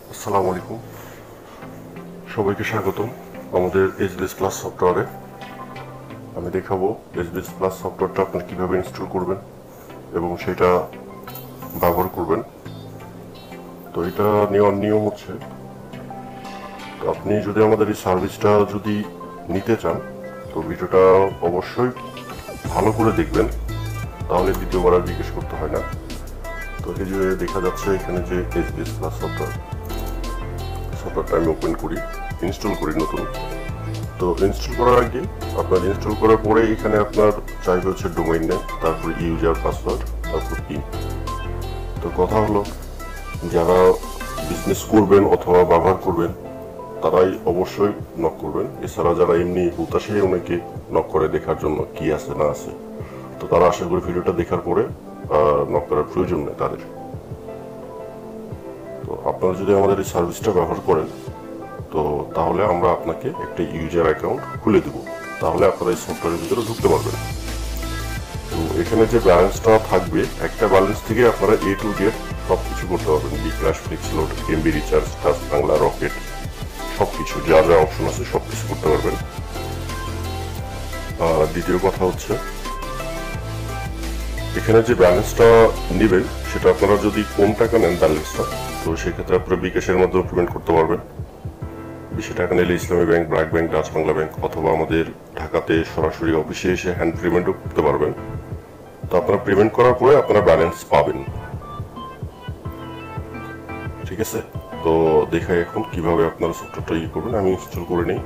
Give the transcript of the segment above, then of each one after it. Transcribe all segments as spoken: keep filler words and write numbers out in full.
আসসালামু আলাইকুম, সবাইকে স্বাগতম আমাদের এসবিএস প্লাস সফটওয়্যারে। আমি দেখাবো এসবিএস প্লাস সফটওয়্যারটা আপনি কীভাবে ইনস্টল করবেন এবং সেটা ব্যবহার করবেন। তো এটা নেওয়ার নিয়ম হচ্ছে, তো আপনি যদি আমাদের এই সার্ভিসটা যদি নিতে চান তো ভিডিওটা অবশ্যই ভালো করে দেখবেন, তাহলে দ্বিতীয়বার আর জিজ্ঞেস করতে হয় না। তো এই যে দেখা যাচ্ছে এখানে যে এসবিএস প্লাস সফটওয়্যার সফটওয়্যারটা আমি ওপেন করি, ইনস্টল করি নতুন। তো ইনস্টল করার আগে আপনার ইনস্টল করার পরে এখানে আপনার চাইবে হচ্ছে ডোমেইন নেম, তারপর ইউজার পাসওয়ার্ড, তারপর পিন। তো কথা হলো, যারা বিজনেস করবেন অথবা ব্যবহার করবেন তারাই অবশ্যই নক করবেন। এছাড়া যারা এমনি হুতাশে অনেকে নক করে দেখার জন্য কি আছে না আছে, তো তারা আশা করি ভিডিওটা দেখার পরে নক করার প্রয়োজন নেই তাদের। তো আপনারা যদি আমাদের এই সার্ভিসটা ব্যবহার করেন তো তাহলে আমরা আপনাকে একটা ইউজার অ্যাকাউন্ট খুলে দেব, তাহলে আপনারা এই সফটওয়্যারের ভিতরে ঢুকতে পারবেন। তো এখানে যে ব্যালেন্সটা থাকবে, একটা ব্যালেন্স থেকে আপনারা এ টু জেড সব কিছু করতে পারবেন। BKash, flexiload, MB recharge, touch Bangla, rocket, সব কিছু যা যা অপশন আছে সব কিছু করতে পারবেন। আর দ্বিতীয় কথা হচ্ছে, এখানে যে ব্যালেন্সটা নেবেন সেটা আপনারা যদি কম টাকা নেন ব্যালেন্সটা, তো সেক্ষেত্রে আপনারা বিকাশের মাধ্যমে পেমেন্ট করতে পারবেন। বেশি টাকা নিলে Islami bank, BRAC bank, Dutch Bangla bank অথবা আমাদের ঢাকাতে সরাসরি অফিসে এসে হ্যান্ড পেমেন্টও করতে পারবেন। তো আপনারা পেমেন্ট করার পরে আপনারা ব্যালেন্স পাবেন, ঠিক আছে? তো দেখাই এখন কিভাবে আপনারা সফটওয়্যারটা ইয়ে করবেন। আমি ইনস্টল করে নিই।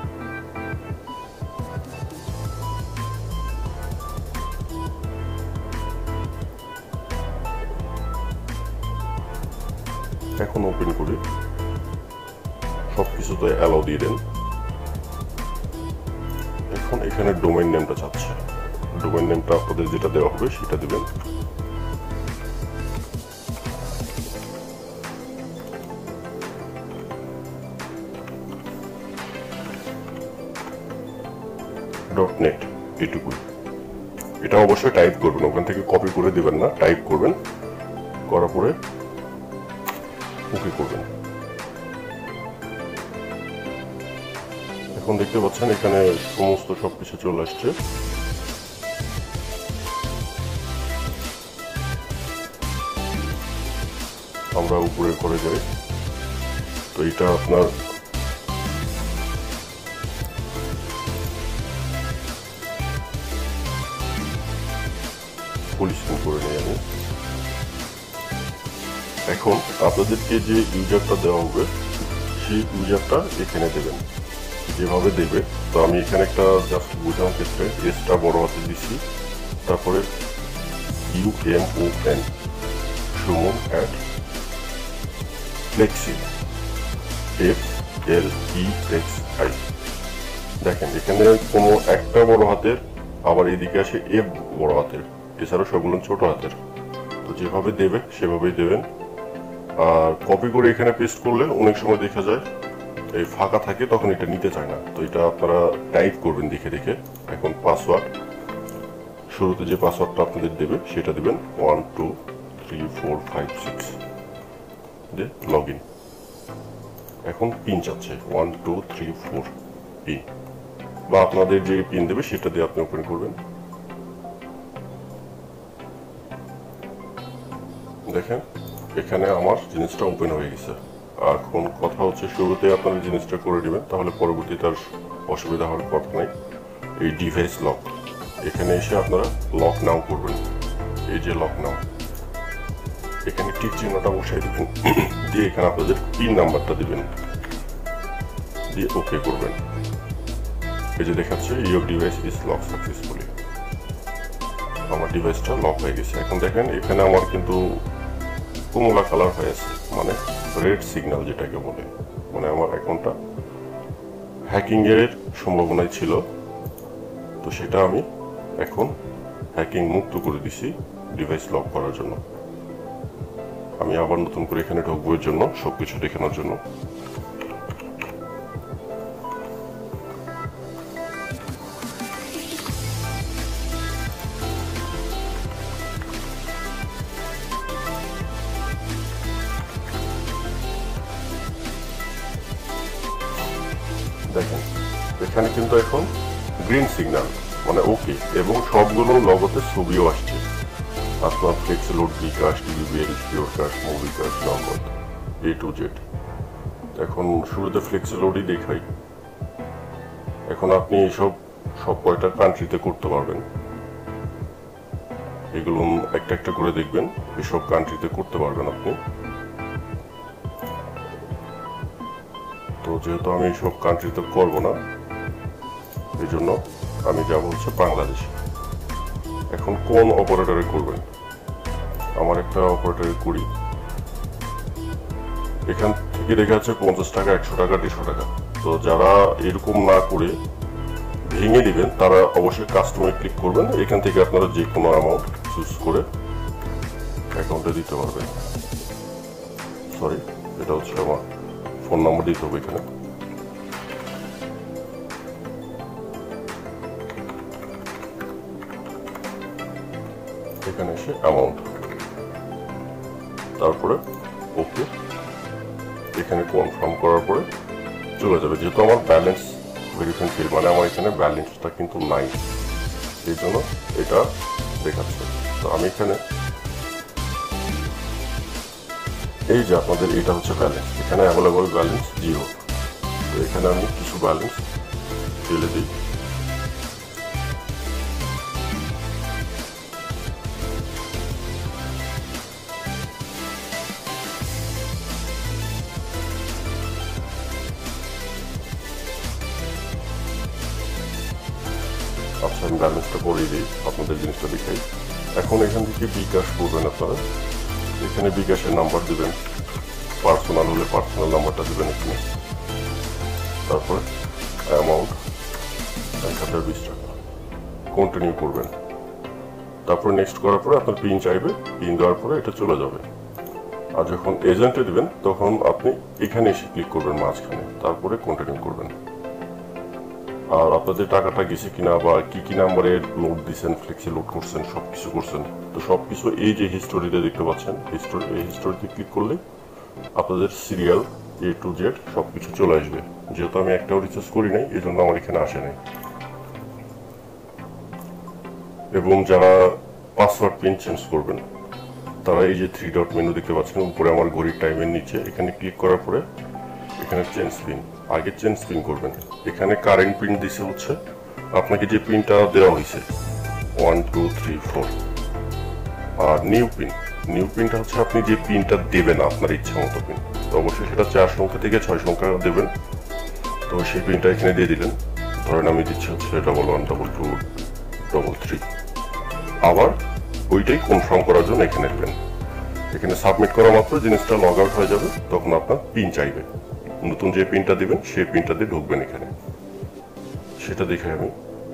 এখন ওপেন করি, সব কিছুতে অ্যালাউ দিয়ে দেন। এখন এখানে ডোমেইন নেমটা চাচ্ছে, ডোমেইন নেমটা আপনাদের যেটা দেওয়া হবে সেটা দেবেন। ডট নেট, এটুকুই। এটা অবশ্যই টাইপ করবেন, ওখান থেকে কপি করে দেবেন না, টাইপ করবেন, করার পরে ওকে করবেন। এখন দেখতে পাচ্ছেন এখানে সমস্ত সবকিছু চলে আসছে। আমরা উপরে করে যাই। তো এটা আপনার পরিষ্কার করে নিই আমি। এখন আপনাদেরকে যে ইউজারটা দেওয়া হবে সেই ইউজারটা এখানে দেবেন, যেভাবে দেবে। তো আমি এখানে একটা জাস্ট বোঝানোর ক্ষেত্রে এসটা বড় হাতে দিছি, তারপরে U M O N Suman at flexi F L E X I. দেখেন এখানে কোনো একটা বড় হাতের, আবার এদিকে আসে এফ বড় হাতের, এছাড়া সবগুলো ছোট হাতের। তো যেভাবে দেবে সেভাবেই দেবেন। আর কপি করে এখানে পেস্ট করলে অনেক সময় দেখা যায় এই ফাঁকা থাকে, তখন এটা নিতে চায় না। তো এটা আপনারা টাইপ করবেন দেখে দেখে। এখন পাসওয়ার্ড, শুরুতে যে পাসওয়ার্ডটা আপনাদের দেবে সেটা দেবেন, one two three four five six দিয়ে লগ ইন। এখন পিন চাচ্ছে, one two three four pin, বা আপনাদের যে পিন দেবে সেটা দিয়ে আপনি ওপেন করবেন। দেখেন এখানে আমার জিনিসটা ওপেন হয়ে গেছে। এখন কথা হচ্ছে, শুরুতে আপনারা জিনিসটা করে নেবেন, তাহলে পরবর্তীতে আর অসুবিধা হওয়ার কথা নেই। এই ডিভাইস লক, এখানে এসে আপনারা লক নাও করবেন। এই যে লক নাও, এখানে টিক চিহ্নটা বসাই দেবেন, দিয়ে এখানে আপনাদের পিন নাম্বারটা দিবেন, দিয়ে ওকে করবেন। এই যে দেখাচ্ছে your device is lock successfully. আমার ডিভাইসটা লক হয়ে গেছে। এখন দেখেন এখানে আমার কিন্তু কমলা কালার হয়ে আছে, মানে রেড সিগন্যাল যেটাকে বলে, মানে আমার অ্যাকাউন্টটা হ্যাকিং এর সম্ভাবনাই ছিল। তো সেটা আমি এখন হ্যাকিং মুক্ত করে দিছি ডিভাইস লক করার জন্য। আমি আবার নতুন করে এখানে ঢুকবো এর জন্য, সবকিছু দেখানোর জন্য। দেখেন এখানে কিন্তু এখন গ্রিন সিগন্যাল মানে ওকে, এবং সবগুলো লগতে ছবিও আসছে। আপনার flexi load, bKash, TVBL, sure cash, movie cash, number A to Z. এখন শুরুতে ফ্লেক্সি লোডই দেখাই। এখন আপনি এসব সব কয়টা কান্ট্রিতে করতে পারবেন, এগুলো একটা একটা করে দেখবেন। এসব কান্ট্রিতে করতে পারবেন আপনি। তো যেহেতু আমি এইসব কান্ট্রিতে করবো না, এই জন্য আমি যাবো হচ্ছে বাংলাদেশে। এখন কোন অপারেটরে করবেন? আমার একটা অপারেটরে করি। এখান থেকে দেখা যাচ্ছে পঞ্চাশ টাকা, একশো টাকা, দেড়শো টাকা। তো যারা এরকম না করে ভেঙে দিবেন তারা অবশ্যই কাস্টমে ক্লিক করবেন। এখান থেকে আপনারা যে কোনো অ্যামাউন্ট চুজ করে অ্যাকাউন্টে দিতে পারবেন। সরি, এটা হচ্ছে আমার ফোন নাম্বার দিতে হবে এখানে। এখানে এসে অ্যামাউন্ট, তারপরে ওকে, এখানে কনফার্ম করার পরে চলে যাবে। যেহেতু আমার ব্যালেন্স ভেরিফাই ফেল, মানে আমার এখানে ব্যালেন্সটা কিন্তু নাই, এই জন্য এটা দেখাচ্ছে। তো আমি এখানে এই যে আপনাদের এটা হচ্ছে ব্যালেন্স, এখানে অ্যাভেলেবল ব্যালেন্স জিরো। তো এখানে আমি কিছু ব্যালেন্স ফেলে দিই। আচ্ছা, আমি ব্যালেন্সটা করে দিই, আপনাদের জিনিসটা দেখাই। এখন এখান থেকে বিকাশ করবেন আপনারা। এখানে বিকাশের নাম্বার দেবেন, পার্সোনাল হলে পার্সোনাল নাম্বারটা দেবেন এখানে। তারপর অ্যামাউন্ট এক হাজার বিশ টাকা, কন্টিনিউ করবেন। তারপর নেক্সট করার পরে আপনার পিন চাইবে, পিন দেওয়ার পরে এটা চলে যাবে। আর যখন এজেন্টে দেবেন তখন আপনি এখানে এসে ক্লিক করবেন মাঝখানে, তারপরে কন্টিনিউ করবেন। আর আপনাদের টাকাটা গেছে কিনা বা কি কি নাম্বারে লোড দিচ্ছেন, ফ্লেক্সি লোড করছেন, সব কিছু করছেন, তো সব কিছু এই যে হিস্টোরিতে দেখতে পাচ্ছেন, হিস্টোরি, এই হিস্টোরিতে ক্লিক করলে আপনাদের সিরিয়াল এ টু জেড সব কিছু চলে আসবে। যেহেতু আমি একটাও রিচার্জ করি নাই, এই জন্য আমার এখানে আসে নাই। এবং যারা পাসওয়ার্ড পিন চেঞ্জ করবেন তারা এই যে থ্রি ডট মেনু দেখতে পাচ্ছেন উপরে আমার ঘড়ির টাইমের নিচে, এখানে ক্লিক করার পরে এখানে চেঞ্জ পিন, আগে চেঞ্জ পিন করবেন। এখানে কারেন্ট পিন দিছে হচ্ছে আপনাকে যে পিনটা দেওয়া হয়েছে ওয়ান টু থ্রি ফোর। আর নিউ পিন, নিউ পিনটা হচ্ছে আপনি যে পিনটা দেবেন আপনার ইচ্ছা মতো পিন। তো অবশ্যই সেটা চার সংখ্যা থেকে ছয় সংখ্যা দেবেন। তো সেই পিনটা এখানে দিয়ে দিলেন। ধরেন আমি দিচ্ছি হচ্ছে double one double two double three. আবার ওইটাই কনফার্ম করার জন্য এখানে দেবেন। এখানে সাবমিট করা মাত্র জিনিসটা লগ আউট হয়ে যাবে, তখন আপনার পিন চাইবে। নতুন যে পিনটা দিবেন সেই পিনটা দিয়ে ঢুকবেন এখানে। সেটা দেখে আমি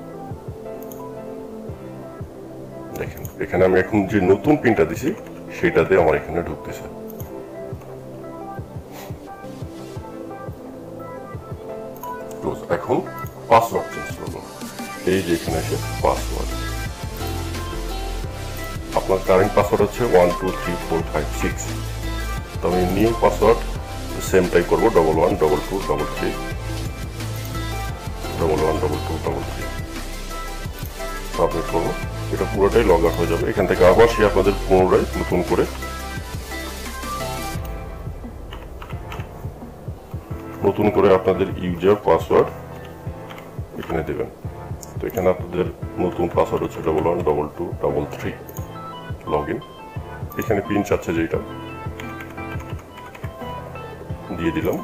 দেখেন এখানে আমি এখন যে নতুন পিনটা দিছি সেটাতে আমার এখানে ঢুকতেছে। এখন পাসওয়ার্ড চেঞ্জ করবো। এই যে এখানে এসে পাসওয়ার্ড, আপনার কারেন্ট পাসওয়ার্ড হচ্ছে one two three four five six. তো আমি নিউ পাসওয়ার্ড সেমটাই করবো, double one double two double three double one double two double three submit করবো। এটা পুরোটাই লগ আউট হয়ে যাবে। এখান থেকে আবার সে আপনাদের পুনরায় নতুন করে নতুন করে আপনাদের ইউজার পাসওয়ার্ড এখানে দেবেন। তো এখানে আপনাদের নতুন পাসওয়ার্ড হচ্ছে double one double two double three log in. এখানে পিন চাচ্ছে যেটা দিয়ে দিলাম।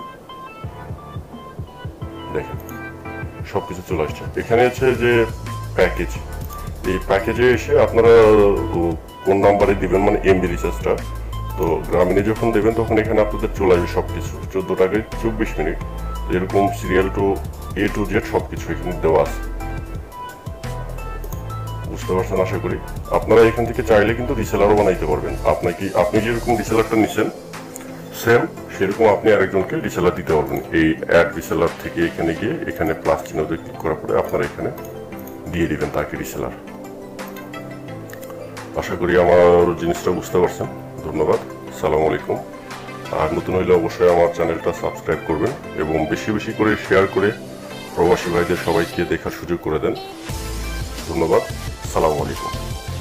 দেখেন সবকিছু চলে আসছে। এখানে হচ্ছে যে প্যাকেজ, এই প্যাকেজে এসে আপনারা কোন নাম্বারে দিবেন মানে এমবি রিচার্জটা। তো গ্রামীণে যখন দেবেন তখন এখানে আপনাদের চলে আসবে সবকিছু, চোদ্দ টাকায় চব্বিশ মিনিট এরকম serial to A to Z সবকিছু এখানে দেওয়া আছে। বুঝতে পারছেন আশা করি। আপনারা এখান থেকে চাইলে কিন্তু রিসেলারও বানাইতে পারবেন। আপনাকে আপনি যেরকম রিসেলারটা নিচ্ছেন সেম সেরকম আপনি আরেকজনকে রিসেলার দিতে পারবেন। এই অ্যাড রিসেলার থেকে এখানে গিয়ে এখানে প্লাস চিহ্নতে ক্লিক করার পরে আপনারা এখানে দিয়ে দিবেন তাকে রিসেলার। আশা করি আমার জিনিসটা বুঝতে পারছেন। ধন্যবাদ, সালাম আলাইকুম। আর নতুন হইলে অবশ্যই আমার চ্যানেলটা সাবস্ক্রাইব করবেন এবং বেশি বেশি করে শেয়ার করে প্রবাসী ভাইদের সবাইকে দেখার সুযোগ করে দেন। ধন্যবাদ। সালামু আলাইকুম।